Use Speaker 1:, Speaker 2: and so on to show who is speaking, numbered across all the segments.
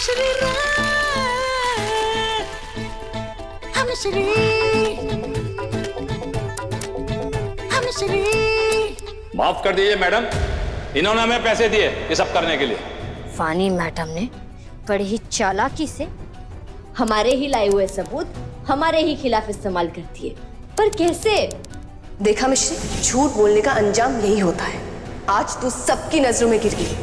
Speaker 1: श्री हम श्री हम श्री।
Speaker 2: माफ कर दीजिए मैडम, इन्होंने हमें पैसे दिए ये सब करने के लिए।
Speaker 3: वानी मैडम ने बड़ी ही चालाकी से हमारे ही लाए हुए सबूत हमारे ही खिलाफ इस्तेमाल करती है। पर कैसे?
Speaker 4: देखा मिश्री, झूठ बोलने का अंजाम यही होता है। आज तू सबकी नजरों में गिर गई।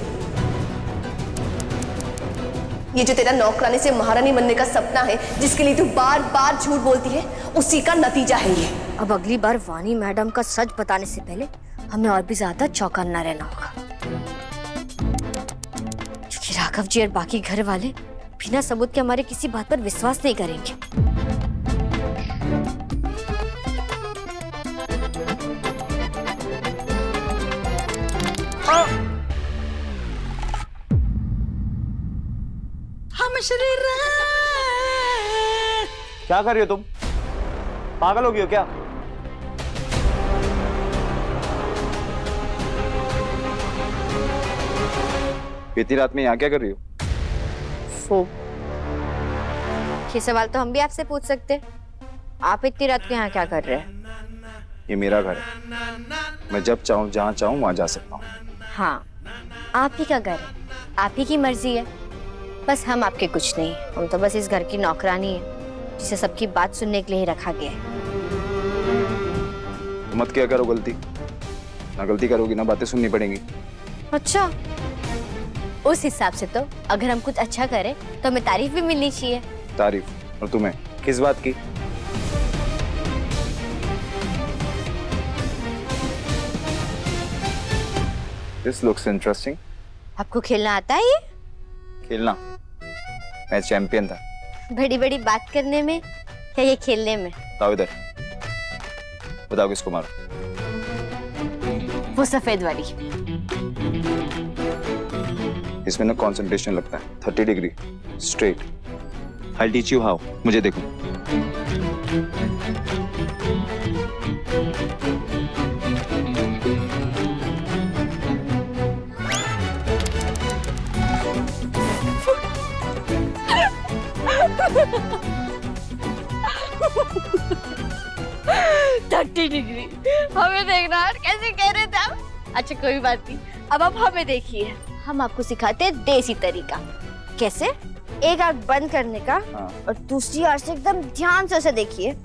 Speaker 4: ये जो तेरा नौकरानी से महारानी बनने का सपना है, जिसके लिए तू बार बार झूठ बोलती है, उसी का नतीजा है ये।
Speaker 3: अब अगली बार वानी मैडम का सच बताने से पहले हमें और भी ज्यादा चौकन्ना रहना होगा, क्योंकि राघव जी और बाकी घर वाले बिना सबूत के हमारे किसी बात पर विश्वास नहीं करेंगे।
Speaker 1: हम श्री
Speaker 5: क्या कर रही हो तुम? पागल हो गई हो क्या? इतनी रात में यहाँ क्या कर रही हो?
Speaker 3: ये सवाल तो हम भी आपसे पूछ सकते हैं। आप इतनी रात को यहाँ क्या कर रहे हैं?
Speaker 5: ये मेरा घर है, मैं जब चाहूँ जहाँ चाहूँ वहाँ जा सकता हूँ।
Speaker 3: हाँ, आप ही का घर है, आप ही की मर्जी है। बस हम आपके कुछ नहीं, हम तो बस इस घर की नौकरानी है, जिसे सबकी बात सुनने के लिए ही रखा गया है।
Speaker 5: मत क्या करो गलती, ना गलती करोगी ना बातें सुननी पड़ेंगी।
Speaker 3: अच्छा, उस हिसाब से तो अगर हम कुछ अच्छा करें तो हमें तारीफ भी मिलनी चाहिए।
Speaker 5: तारीफ? और तुम्हें किस बात की? This looks interesting.
Speaker 3: आपको खेलना आता है? ये
Speaker 5: खेलना? मैं चैंपियन था।
Speaker 3: बड़ी बड़ी बात करने में या ये खेलने में?
Speaker 5: बताओ इधर, बताओ किसको मारो?
Speaker 3: वो सफेद वाली।
Speaker 5: इसमें ना कंसंट्रेशन लगता है, 30 degree straight. I'll teach you how. मुझे देखो।
Speaker 3: डिग्री हमें देखना कैसे कह रहे थे आप? अच्छा कोई बात नहीं, अब आप हमें देखिए, हम आपको सिखाते हैं देसी तरीका। कैसे? एक आंख बंद करने का और दूसरी आंख से एकदम ध्यान से उसे देखिए।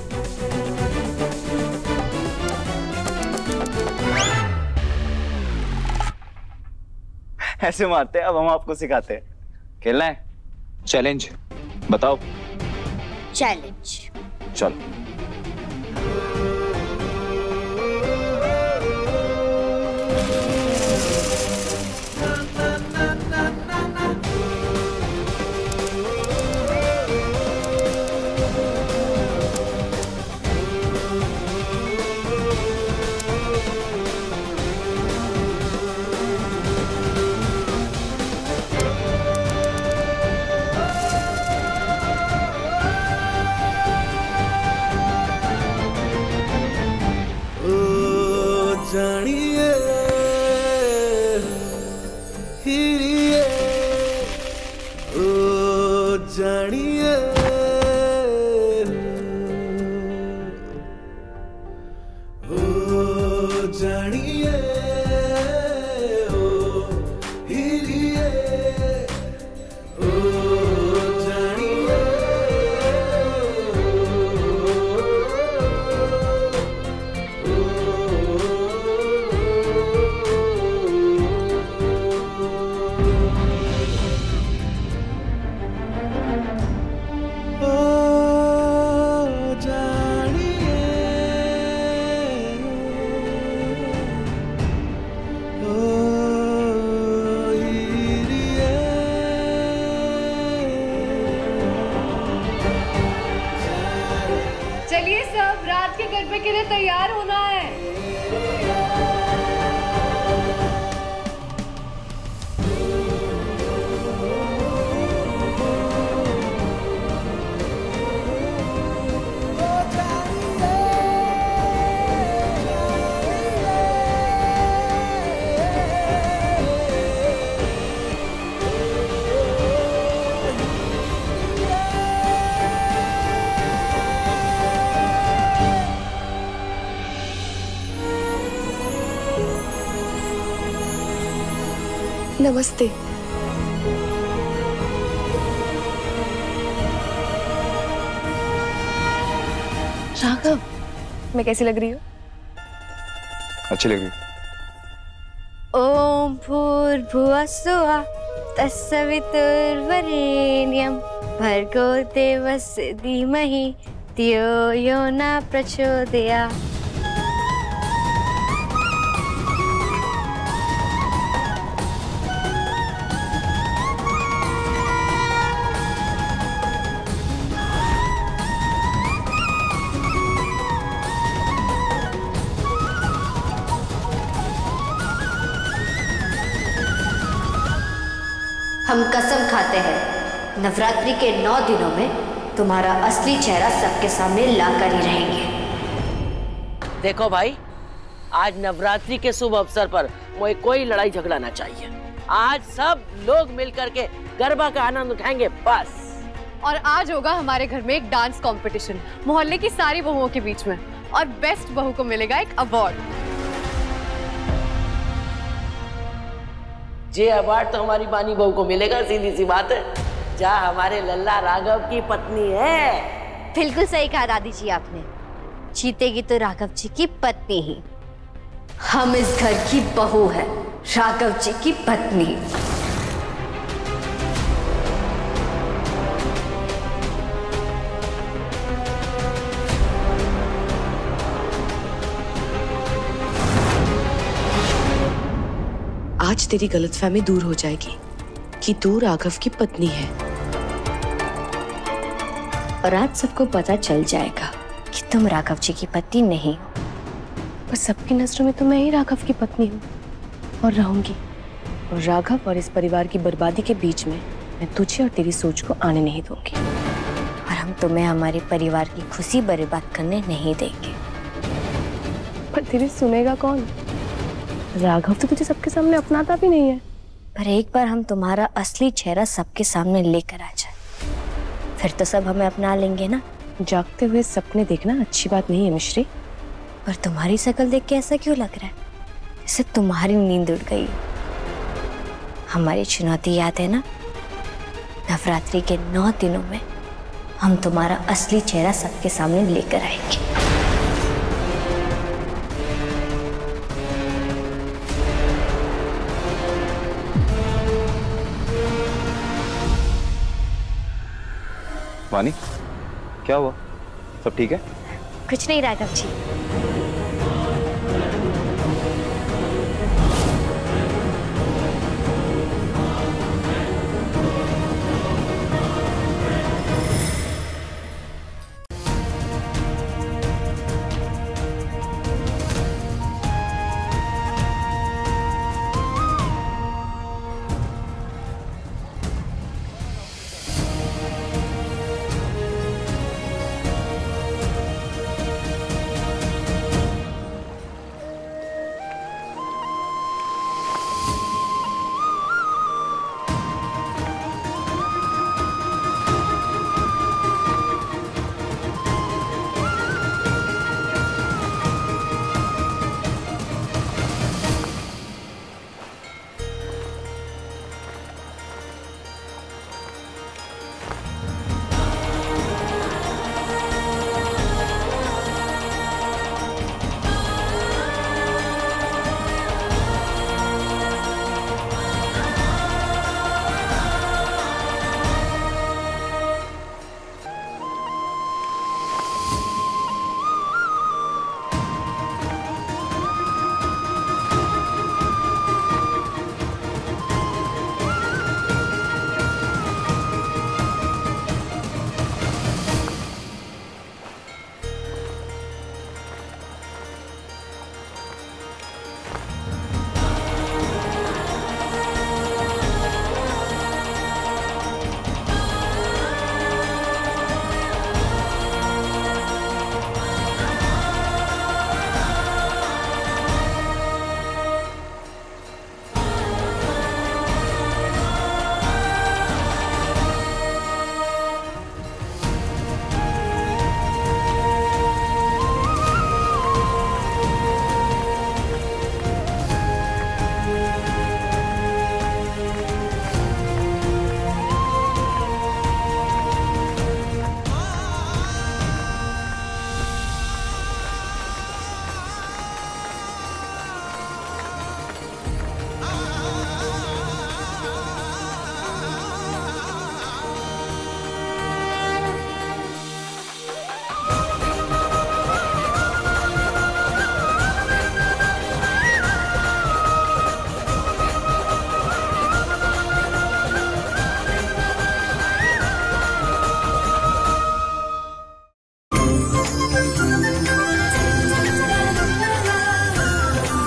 Speaker 5: ऐसे मारते हैं, अब हम आपको सिखाते हैं। खेलना है? चैलेंज बताओ।
Speaker 3: चैलेंज
Speaker 5: चलो।
Speaker 6: चलिए सब रात के गरबे के लिए तैयार होना है।
Speaker 4: नमस्ते। राघव, मैं कैसी लग रही हूँ?
Speaker 5: अच्छी लग रही है।
Speaker 3: ओम भूर्भुवः स्वः तत्सवितुर्वरेण्यं भर्गो देवस्य धीमहि धियो यो न प्रचोदयात्।
Speaker 7: हम कसम खाते हैं नवरात्रि के 9 दिनों में तुम्हारा असली चेहरा सबके सामने लाकर ही रहेंगे।
Speaker 8: देखो भाई, आज नवरात्रि के शुभ अवसर पर मुझे कोई लड़ाई झगड़ा ना चाहिए। आज सब लोग मिलकर के गरबा का आनंद उठाएंगे बस।
Speaker 6: और आज होगा हमारे घर में एक डांस कंपटीशन मोहल्ले की सारी बहुओं के बीच में, और बेस्ट बहू को मिलेगा एक अवार्ड।
Speaker 8: ये अवार्ड तो हमारी बानी बहू को मिलेगा, सीधी सी बात है, जहाँ हमारे लल्ला राघव की पत्नी है।
Speaker 3: बिल्कुल सही कहा दादी जी आपने, जीतेगी तो राघव जी की पत्नी ही।
Speaker 7: हम इस घर की बहू है, राघव जी की पत्नी।
Speaker 9: आज तेरी गलतफहमी दूर हो जाएगी कि तू राघव की पत्नी है,
Speaker 3: और आज सबको पता चल जाएगा कि तुम राघव जी की पत्नी नहीं हो।
Speaker 4: पर सबकी नजरों में तो मैं ही राघव की पत्नी हूँ और रहूंगी। और राघव और इस परिवार की बर्बादी के बीच में मैं तुझे और तेरी सोच को आने नहीं दूंगी।
Speaker 3: और हम तुम्हें हमारे परिवार की खुशी बर्बाद करने नहीं देंगे।
Speaker 4: पर तेरी सुनेगा कौन? राघव तो तुझे सबके सामने अपनाता भी नहीं है।
Speaker 3: पर एक बार हम तुम्हारा असली चेहरा सबके सामने लेकर आ जाए, फिर तो सब हमें अपना लेंगे ना।
Speaker 4: जागते हुए सपने देखना अच्छी बात नहीं है मिश्री।
Speaker 3: पर तुम्हारी शक्ल देख के ऐसा क्यों लग रहा है जैसे तुम्हारी नींद उड़ गई? हमारी चुनौती याद है ना? नवरात्रि के 9 दिनों में हम तुम्हारा असली चेहरा सबके सामने लेकर आएंगे।
Speaker 5: वानी, क्या हुआ? सब ठीक है?
Speaker 3: कुछ नहीं राघव जी।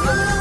Speaker 3: है।